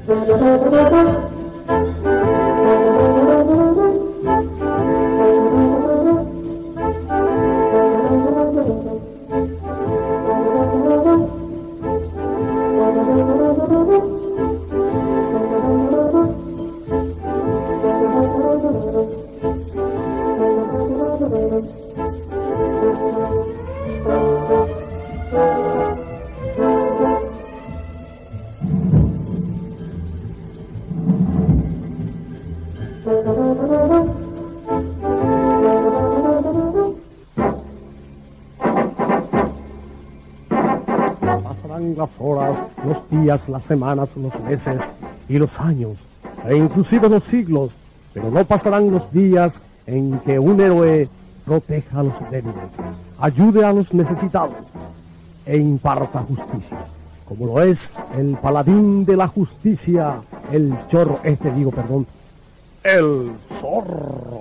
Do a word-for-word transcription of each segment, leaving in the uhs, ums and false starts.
Las horas, los días, las semanas, los meses y los años, e inclusive los siglos, pero no pasarán los días en que un héroe proteja a los débiles, ayude a los necesitados e imparta justicia, como lo es el paladín de la justicia, el chorro, este digo, perdón, el zorro.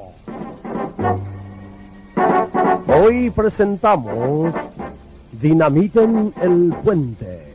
Hoy presentamos Dinamiten el Puente.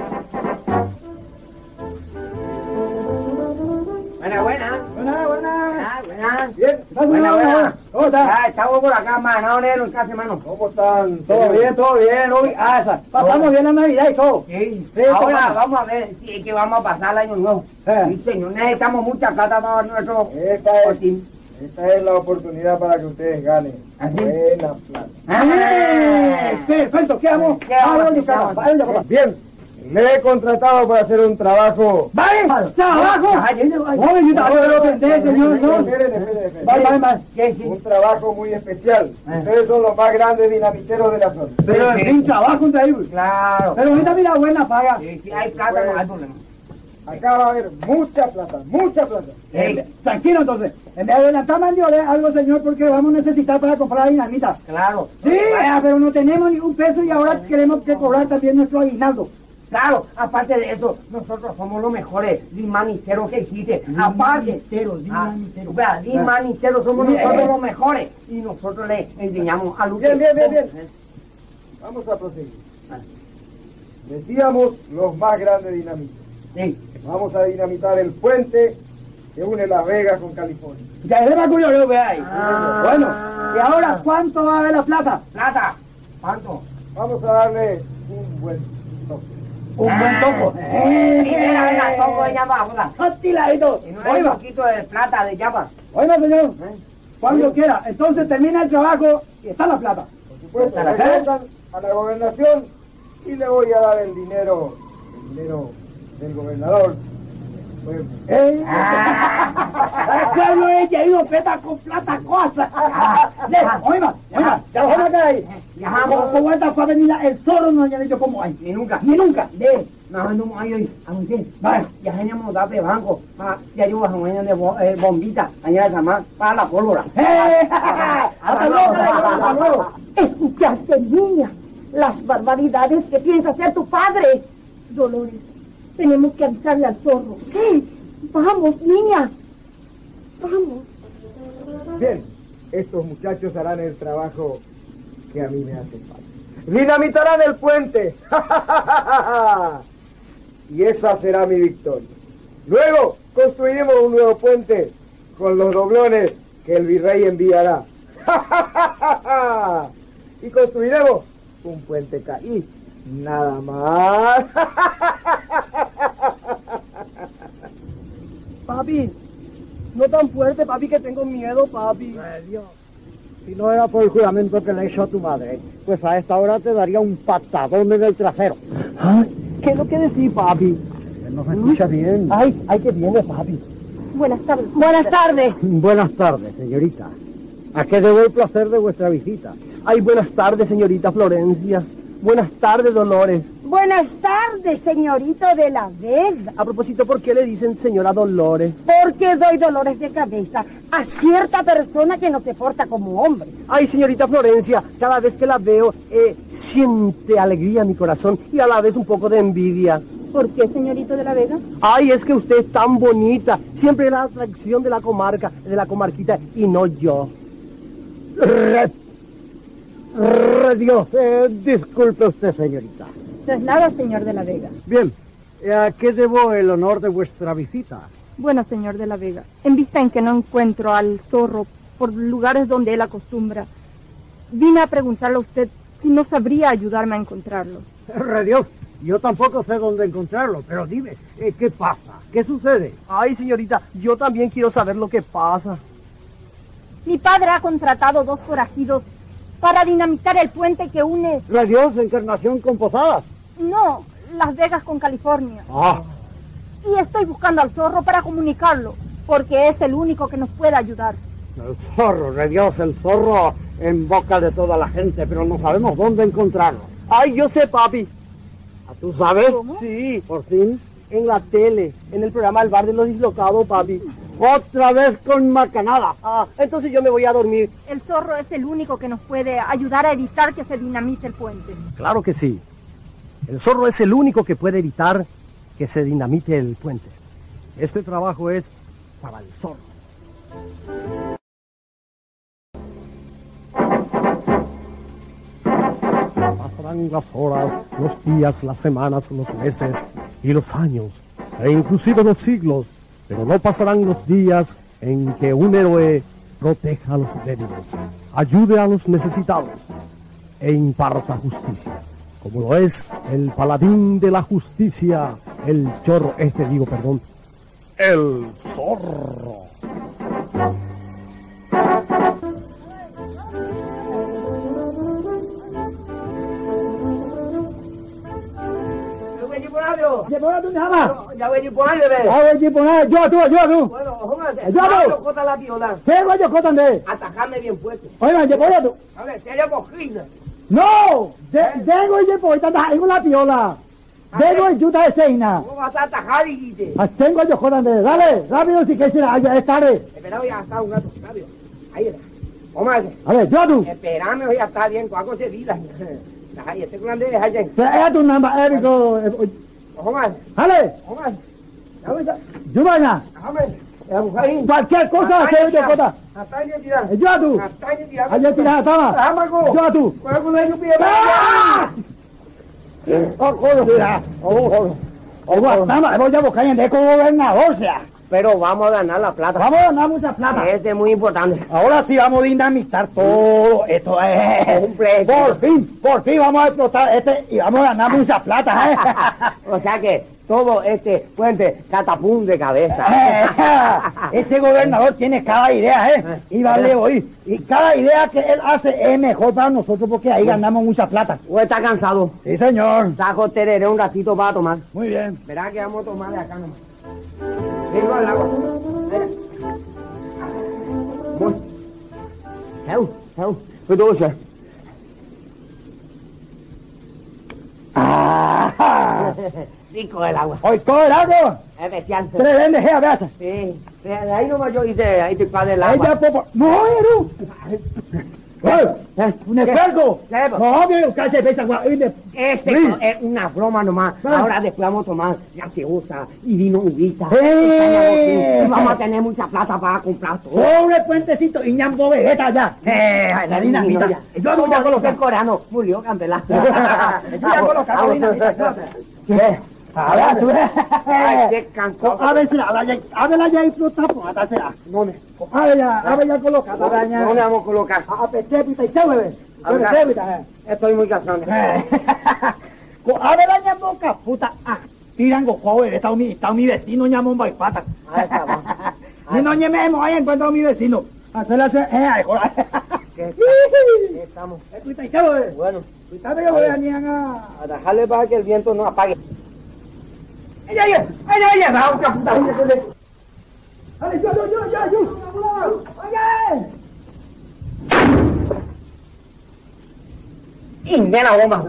Buenas, buenas. Buenas, buenas. Buenas. Bien. Buenas, buenas. ¿Cómo estás? Ah, estamos por acá, mano, negro, casi, mano. ¿Cómo están? ¿Todo bien? ¿Todo bien? Hoy, ah, esa. Pasamos bien la Navidad y todo. Sí. Sí, Ahora ¿cómo? vamos a ver si es que vamos a pasar el año nuevo. Eh. Sí, señor, necesitamos mucha plata para nuestro... Esta es, botín. esta es la oportunidad para que ustedes ganen. ¿Ah, sí? Buena plata. Ah. Perfecto, ¿qué vamos? ¿Qué vamos? Ah, ¿Qué vamos? vaya, vaya. Bien, le he contratado para hacer un trabajo. ¡Vale! ¡Trabajo! Ay, ay, ay. Joven, yo te voy a ofender, señor. No, esperen, esperen, esperen. Vale, vale, vale. ¿Qué, qué? Un trabajo muy especial. Eh. Ustedes son los más grandes dinamiteros de la zona. Pero, en fin, trabajo increíble. Claro. Pero ahorita mira buena paga. Sí, sí, hay plata, no hay problema. Acá va a haber mucha plata, mucha plata. Sí. Tranquilo entonces. Me adelantamos algo, señor, porque vamos a necesitar para comprar dinamita. Claro. Sí, vaya, pero no tenemos ni un peso y ahora queremos que cobrar también nuestro aguinaldo. Claro, aparte de eso, nosotros somos los mejores dimaniceros que existe. Aparte, Dinamiteros, dinamiteros. vea, dimaniceros somos Bien. nosotros los mejores. Y nosotros le enseñamos a los Bien, bien, bien, bien. ¿Eh? Vamos a proseguir. Vale. Decíamos los más grandes dinamitas. Sí. Vamos a dinamitar el puente que une Las Vegas con California. Ya es más curioso que hay. Ah. Bueno, y ahora, ¿cuánto va a haber la plata? Plata. ¿Cuánto? Vamos a darle un buen toque. Un buen toco. Eh, mira, venga, toco de llama, joda. Hostiladito. Y no hay un Oiga, poquito de plata de llama. oiga, señor, ¿Eh? cuando quiera. Entonces termina el trabajo y está la plata. Por supuesto, ¿Para qué? regresan a la gobernación y le voy a dar el dinero, el dinero del gobernador. Pues, ¿Eh? El pueblo es ido peta con plata cosa. Oiga, oiga, ya lo vamos a ahí. Ya Como vamos. como esta fue a venir el zorro no haya dicho cómo hay. Ni nunca. Ni nunca. De, no, no, ay, ay, a mí sí. Vale. Ya teníamos darte banco. Ah, ya yo a mañana de bo- eh, bombita. Allá de Samán, para la pólvora. ¡Eh! ¡Hasta luego! ¡Hasta luego! ¿Escuchaste, niña? Las barbaridades que piensa hacer tu padre. Dolores, tenemos que avisarle al zorro. Sí, vamos, niña. Vamos. bien, estos muchachos harán el trabajo que a mí me hace falta. Dinamitarán el puente. Y esa será mi victoria. Luego construiremos un nuevo puente con los doblones que el virrey enviará. Y construiremos un puente caí. Nada más. Papi, no tan fuerte, papi, que tengo miedo, papi. Si no era por el juramento que le he hecho a tu madre, pues a esta hora te daría un patadón en el trasero. Ay, ¿qué es lo que decís, papi? Que no se escucha bien. Ay, ay, que viene, papi. Buenas tardes. Buenas tardes. Buenas tardes, señorita. ¿A qué debo el placer de vuestra visita? Ay, buenas tardes, señorita Florencia. Buenas tardes, Dolores. Buenas tardes, señorito de la Vega. A propósito, ¿por qué le dicen señora Dolores? Porque doy dolores de cabeza a cierta persona que no se porta como hombre. Ay, señorita Florencia, cada vez que la veo, eh, siente alegría en mi corazón y a la vez un poco de envidia. ¿Por qué, señorito de la Vega? Ay, es que usted es tan bonita, siempre es la atracción de la comarca, de la comarquita, y no yo. Re... Re Dios, eh, disculpe usted, señorita. Traslada, señor de la Vega. Bien, ¿A qué debo el honor de vuestra visita? Bueno, señor de la Vega, en vista en que no encuentro al zorro por lugares donde él acostumbra, vine a preguntarle a usted si no sabría ayudarme a encontrarlo. ¡Re Dios! Yo tampoco sé dónde encontrarlo, pero dime, eh, ¿qué pasa? ¿Qué sucede? Ay, señorita, yo también quiero saber lo que pasa. Mi padre ha contratado dos forajidos para dinamitar el puente que une... ¡Re Dios! Encarnación con Posadas. No, Las Vegas con California. ¡Ah! Y estoy buscando al zorro para comunicarlo, porque es el único que nos puede ayudar. El zorro, re Dios, el zorro en boca de toda la gente, pero no sabemos dónde encontrarlo. Ay, yo sé, papi. ¿Tú sabes? ¿Cómo? Sí, Por fin. en la tele, en el programa El Bar de los Dislocados, papi. Otra vez con macanada. Ah, entonces yo me voy a dormir. El zorro es el único que nos puede ayudar a evitar que se dinamite el puente. Claro que sí. El zorro es el único que puede evitar que se dinamite el puente. Este trabajo es para el zorro. Pasarán las horas, los días, las semanas, los meses y los años, e inclusive los siglos, pero no pasarán los días en que un héroe proteja a los débiles, ayude a los necesitados e imparta justicia, como lo es el paladín de la justicia, el chorro, este digo, perdón, el zorro. Lleva tu nada. Ya voy a ponerle, ve. A ver, poner, yo tú, yo tú. Bueno, jóngase. Yo no. Yo corta la viola. Cero yo cotan de. Atajarme bien fuerte. Oiga, yo tú. A ver, serio cojina. No, dego y por esta en una piola. Dego y yuta de seina. ¿Cómo vas a atajar, dijiste? Tengo yo cotan de. Dale, rápido si que será, ya es tarde. Espera, voy a estar un rato, rápido. Ahí está. Jóngase. A ver, yo tú. Espérame, voy a estar bien, con algo se vida. Ahí, este grande es allá. Trae tu nombre, Érico. Jóngase, Dale, jóngase. Ya voy a... yo vaya. Déjame. La mujer ahí. Cualquier cosa, cero yo cotan. Hasta ahí tirar. Yo tú. Hasta ahí tirar. Allá tira, toma. Déjame algo. Yo tú. Cuidado con ellos, pide. ¡Ah! Oh, joder, mira. Oh, joder. Oh, guardama, voy a buscar en el gobernador, sea. Pero vamos a ganar la plata. Vamos a ganar mucha plata. Ese es muy importante. Ahora sí vamos a dinamitar todo esto. Eh. Cumple. Por fin, por fin vamos a explotar este y vamos a ganar mucha plata. Eh. O sea que todo este puente catapum de cabeza. Eh, ese gobernador tiene cada idea, ¿eh? Y vale oír. Y cada idea que él hace es mejor para nosotros porque ahí ganamos mucha plata. ¿O está cansado? Sí, señor. Saco tereré un ratito para tomar. Muy bien. Verá que vamos a tomar de acá nomás. Vengo al agua. Muy. Chau, chau. Fue todo, chau. Ah, Rico el agua. hoy todo el agua. Especial. Tres vendes, a veces. Sí. De ahí nomás yo hice, ahí te padre el agua. Ella popo. No, Eru. ¿Un escargo? ¿Qué? No, bien, casi pesa. Este Sí. es una broma nomás. Ah. Ahora después vamos a tomar gaseosa y vino uvita. ¡Eh! Y vamos a tener mucha plata para comprar todo. Pobre puentecito y ñambo vegeta ya. Eh, la dinamita. Yo no voy a colocar. El coreano murió, Candela. Voy a colocar la dinamita. ¿Qué? A ver, tú. Ay, qué cansado. A ver, si a ver, a ver, ya hay fruta, pues, hasta será. No me... A ver, ya, a ver, ya coloca. A ver, ya. No le vamos a colocar. A ver, pita y chau, bebé. A ver, Bebé, pita, eh. Estoy muy cansado. A ver, la ñamboca, puta. Ah, tirango, joven, está mi, está mi vecino, ñamón, baipata. A esa va. Ni no ñememos, ahí encuentro a mi vecino. Hacerla, eh, ay, joder. ¿Qué estamos? Eh, pita y chau, bebé. Bueno, Cuídate que voy a ñanga. a dejarle para que el viento no apague. ¡Ella, ella! ¡Ella, ella! ¡La otra puta! Dale, yo, yo, yo, yo, yo. Oye. ¡Y nena bomba!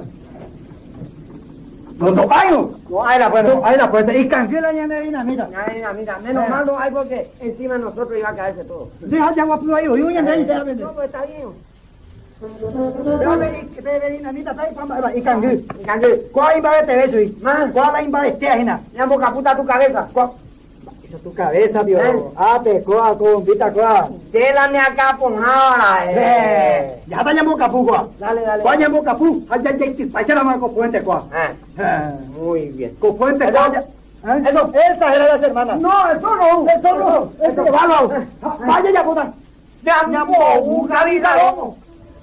No, no, baño. No hay la puerta. No, ahí la puerta. Y canqué la ñana de dinamita. Mira, mira, menos mal no hay porque encima de nosotros iba a caerse todo. Deja ya guapo ahí, oye, oye, ahí te la vende. No, pues está bien. Bebe dinamita, está ahí, pamba, y canqué. Y cangue, ¿Cuál iba a te beso? Man. ¿Cuál la iba a este ajena? ya boca puta tu cabeza. ¿Cuál? Esa es tu cabeza, Dios. Ah, te coa, bombita, coa. Télame acá por ahora, eh. Eh, ya vayamos capú, coa. Dale, dale. Vayamos capú. Ay, ay, ay, para echar la mano con puente, coa. Ah, Eh, muy bien. Con puente, Eso- coa. ¿Eh? eso- Esas eran las hermanas. No, eso no. Eso no. Eso no. Vamos. Vaya ya, puta. ¡Llamó un cabizalón!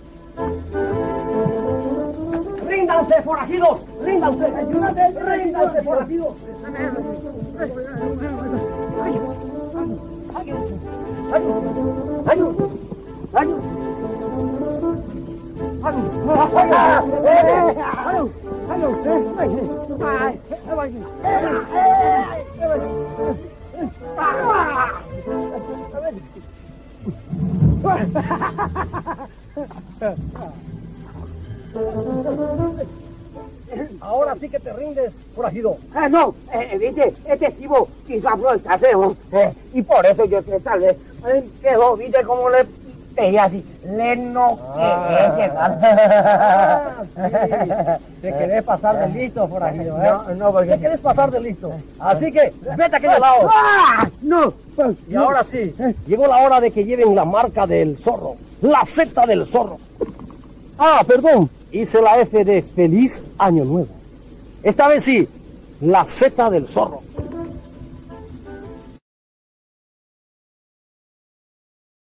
¡Ríndanse, forajidos! ¡Ríndanse! ¡Ayúdate! ¡Ríndanse, forajidos! Ahora sí que te rindes, forajido. Ah, no, eh, viste, este tipo quiso aprovecharse, ¿no? Eh, y por eso yo que tal vez eh, quedó, viste, como le pegué así, le noqué. Ah, sí. Te querés pasar de listo, forajido, ¿eh? No, no, porque- Te querés pasar de listo. Así que, vete a aquel lado. ¡Ah! No, Y ahora sí, llegó la hora de que lleven la marca del zorro, la Z del zorro. Ah, perdón, hice la F de Feliz Año Nuevo. Esta vez sí, la Z del zorro.